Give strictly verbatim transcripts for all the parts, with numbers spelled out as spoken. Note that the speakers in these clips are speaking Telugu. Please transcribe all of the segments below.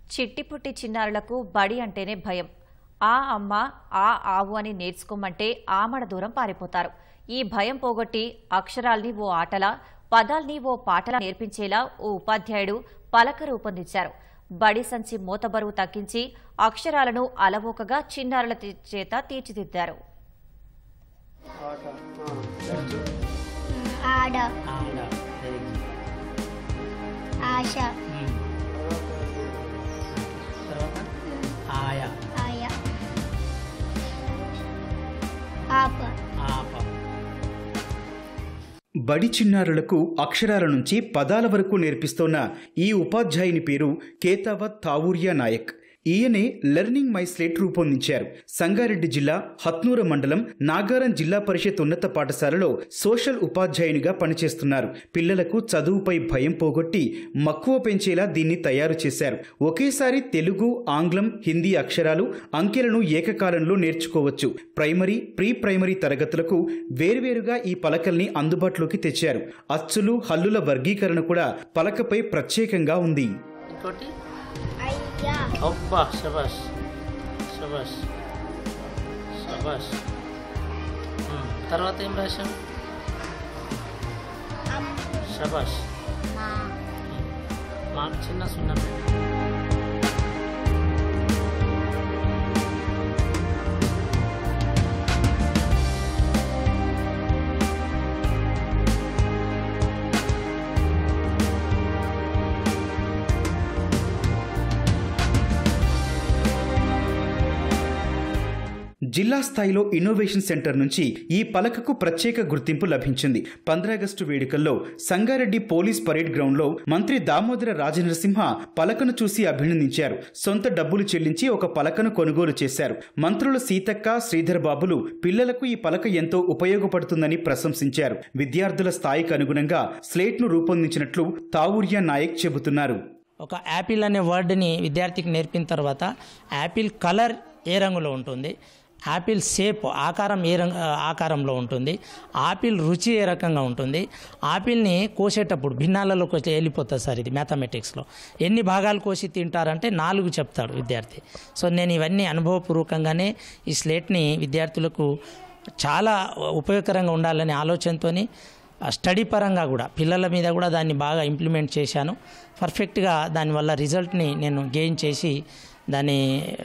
చిట్టిపుట్టి చిన్నారులకు బడి అంటేనే భయం. ఆ అమ్మ ఆ ఆవు అని నేర్చుకోమంటే ఆమడ దూరం పారిపోతారు. ఈ భయం పోగొట్టి అక్షరాల్ని ఓ ఆటలా, పదాల్ని ఓ పాటలా నేర్పించేలా ఓ ఉపాధ్యాయుడు పలక రూపొందించారు. బడి సంచి మోతబరువు తగ్గించి అక్షరాలను అలవోకగా చిన్నారుల చేత తీర్చిదిద్దారు. బడి చిన్నారులకు అక్షరాల నుంచి పదాల వరకు నేర్పిస్తోన్న ఈ ఉపాధ్యాయుని పేరు కేతావత్ తావూరియా నాయక్. ఈయనే లెర్నింగ్ మై స్లేట్ రూపొందించారు. సంగారెడ్డి జిల్లా హత్నూర మండలం నాగారం జిల్లా పరిషత్ ఉన్నత పాఠశాలలో సోషల్ ఉపాధ్యాయునిగా పనిచేస్తున్నారు. పిల్లలకు చదువుపై భయం పోగొట్టి మక్కువ పెంచేలా దీన్ని తయారు చేశారు. ఒకేసారి తెలుగు, ఆంగ్లం, హిందీ అక్షరాలు, అంకెలను ఏకకాలంలో నేర్చుకోవచ్చు. ప్రైమరీ, ప్రీ ప్రైమరీ తరగతులకు వేర్వేరుగా ఈ పలకల్ని అందుబాటులోకి తెచ్చారు. అచ్చులు, హల్లుల వర్గీకరణ కూడా పలకపై ప్రత్యేకంగా ఉంది. అబ్బా శబాష్ శబాష్ శబాష్. తర్వాత ఏం రాశాం? శబాష్. మాకు చిన్న సున్నా. జిల్లా స్థాయిలో ఇన్నోవేషన్ సెంటర్ నుంచి ఈ పలకకు ప్రత్యేక గుర్తింపు లభించింది. పంద్రాగస్టు వేడుకల్లో సంగారెడ్డి పోలీస్ పరేడ్ గ్రౌండ్ లో మంత్రి దామోదర రాజనరసింహ పలకను చూసి అభినందించారు. సొంత డబ్బులు చెల్లించి ఒక పలకను కొనుగోలు చేశారు. మంత్రులు సీతక్క, శ్రీధర్ బాబులు పిల్లలకు ఈ పలక ఎంతో ఉపయోగపడుతుందని ప్రశంసించారు. విద్యార్థుల స్థాయికి అనుగుణంగా స్లేట్ ను రూపొందించినట్లు తావూరియా నాయక్ చెబుతున్నారు. ఒక యాపిల్ అనే వర్డ్ని విద్యార్థికి నేర్పిన తర్వాత యాపిల్ కలర్ ఏ రంగులో ఉంటుంది, యాపిల్ షేప్ ఆకారం ఏ రంగు ఆకారంలో ఉంటుంది, ఆపిల్ రుచి ఏ రకంగా ఉంటుంది, ఆపిల్ని కోసేటప్పుడు భిన్నాలలో కోసి వెళ్ళిపోతుంది సార్. ఇది మ్యాథమెటిక్స్లో ఎన్ని భాగాలు కోసి తింటారంటే నాలుగు చెప్తాడు విద్యార్థి. సో నేను ఇవన్నీ అనుభవపూర్వకంగానే ఈ స్లేట్ని విద్యార్థులకు చాలా ఉపయోగకరంగా ఉండాలనే ఆలోచనతో స్టడీ పరంగా కూడా పిల్లల మీద కూడా దాన్ని బాగా ఇంప్లిమెంట్ చేశాను. పర్ఫెక్ట్గా దానివల్ల రిజల్ట్ని నేను గెయిన్ చేసి దాన్ని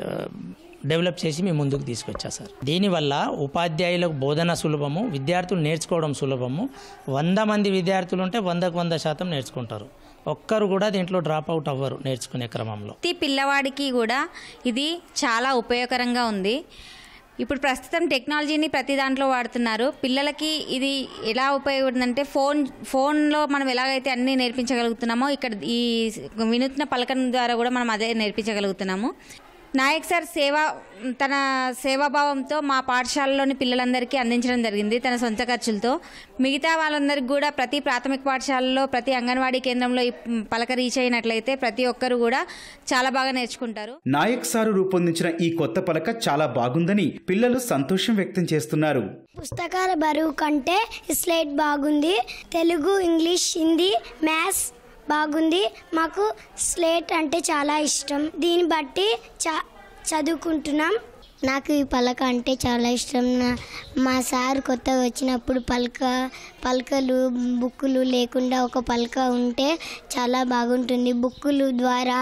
డెవలప్ చేసి మీ ముందుకు తీసుకొచ్చా సార్. దీనివల్ల ఉపాధ్యాయులకు బోధన సులభము, విద్యార్థులు నేర్చుకోవడం సులభము. వంద మంది విద్యార్థులు ఉంటే వందకు వంద శాతం నేర్చుకుంటారు. ఒక్కరు కూడా దీంట్లో డ్రాప్ అవుట్ అవ్వరు నేర్చుకునే క్రమంలో. ప్రతి పిల్లవాడికి కూడా ఇది చాలా ఉపయోగకరంగా ఉంది. ఇప్పుడు ప్రస్తుతం టెక్నాలజీని ప్రతి దాంట్లో వాడుతున్నారు. పిల్లలకి ఇది ఎలా ఉపయోగపడుతుందంటే ఫోన్ ఫోన్లో మనం ఎలాగైతే అన్నీ నేర్పించగలుగుతున్నామో ఇక్కడ ఈ వినూత్న పలకం ద్వారా కూడా మనం అదే నేర్పించగలుగుతున్నాము. నాయక్ సార్ సేవ తన సేవాభావంతో మా పాఠశాలలోని పిల్లలందరికీ అందించడం జరిగింది తన సొంత ఖర్చులతో. మిగతా వాళ్ళందరికీ కూడా ప్రతి ప్రాథమిక పాఠశాలలో, ప్రతి అంగన్వాడీ కేంద్రంలో ఈ పలక రీచ్ అయినట్లయితే ప్రతి ఒక్కరు కూడా చాలా బాగా నేర్చుకుంటారు. నాయక్ సారు రూపొందించిన ఈ కొత్త పలక చాలా బాగుందని పిల్లలు సంతోషం వ్యక్తం చేస్తున్నారు. పుస్తకాల బరువు కంటే స్లేట్ బాగుంది. తెలుగు, ఇంగ్లీష్, హిందీ, మ్యాథ్స్ బాగుంది. మాకు స్లేట్ అంటే చాలా ఇష్టం. దీన్ని బట్టి చ చదువుకుంటున్నాం. నాకు ఈ పలక అంటే చాలా ఇష్టం. మా సార్ కొత్తగా వచ్చినప్పుడు పలక పలకలు బుక్కులు లేకుండా ఒక పలక ఉంటే చాలా బాగుంటుంది. బుక్కులు ద్వారా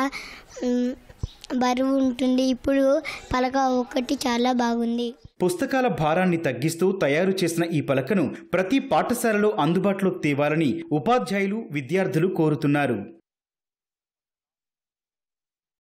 బరువు ఉంటుంది. ఇప్పుడు పలక ఒకటి చాలా బాగుంది. పుస్తకాల భారాన్ని తగ్గిస్తూ తయారు చేసిన ఈ పలకను ప్రతి పాఠశాలలో అందుబాటులోకి తేవాలని ఉపాధ్యాయులు, విద్యార్థులు కోరుతున్నారు.